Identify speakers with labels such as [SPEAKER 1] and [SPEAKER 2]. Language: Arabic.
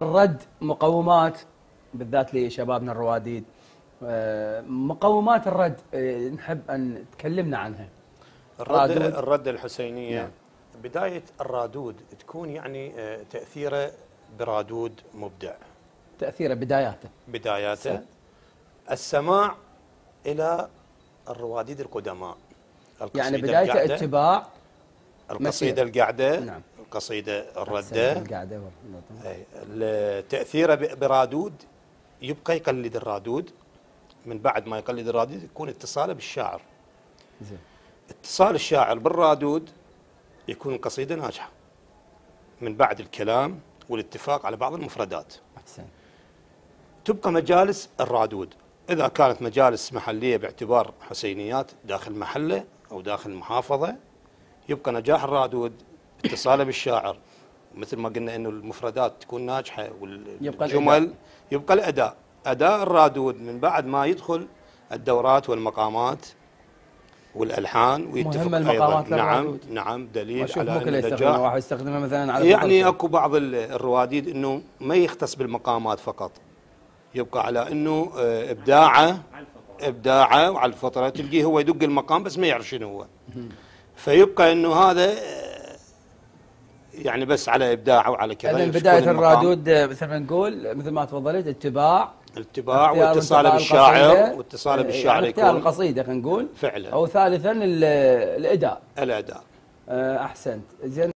[SPEAKER 1] الرد مقومات بالذات لشبابنا الرواديد. مقومات الرد نحب أن تكلمنا عنها.
[SPEAKER 2] الرد الحسينية.
[SPEAKER 1] نعم.
[SPEAKER 2] بداية الرادود تكون يعني تأثيره برادود مبدع.
[SPEAKER 1] تأثيره بداياته
[SPEAKER 2] السماع إلى الرواديد القدماء.
[SPEAKER 1] يعني بدايته اتباع
[SPEAKER 2] القصيدة القعدة.
[SPEAKER 1] نعم.
[SPEAKER 2] القصيدة الردة.
[SPEAKER 1] القعدة.
[SPEAKER 2] تأثيره برادود يبقى يقلد الرادود. من بعد ما يقلد الرادود يكون اتصاله بالشاعر.
[SPEAKER 1] زين.
[SPEAKER 2] اتصال الشاعر بالرادود يكون القصيدة ناجحة من بعد الكلام والاتفاق على بعض المفردات.
[SPEAKER 1] أحسن.
[SPEAKER 2] تبقى مجالس الرادود إذا كانت مجالس محلية باعتبار حسينيات داخل محلة أو داخل محافظة، يبقى نجاح الرادود اتصاله بالشاعر، مثل ما قلنا إنه المفردات تكون ناجحة والجمل يبقى الأداء. أداء الرادود من بعد ما يدخل الدورات والمقامات والألحان ويتفق
[SPEAKER 1] أيضا.
[SPEAKER 2] نعم دليل على
[SPEAKER 1] أن النجاح واحد يستخدمها مثلا على
[SPEAKER 2] يعني اكو بعض الرواديد انه ما يختص بالمقامات فقط، يبقى على انه ابداعه وعلى الفطره تلقيه هو يدق المقام بس ما يعرف شنو هو، فيبقى انه هذا يعني بس على ابداعه وعلى كذا.
[SPEAKER 1] اذا بدايه الرادود مثل ما نقول مثل ما تفضلت اتباع
[SPEAKER 2] واتصاله بالشاعر
[SPEAKER 1] يعني اختيار القصيده خلينا نقول
[SPEAKER 2] فعلا،
[SPEAKER 1] او ثالثا الاداء.
[SPEAKER 2] احسنت.
[SPEAKER 1] زين.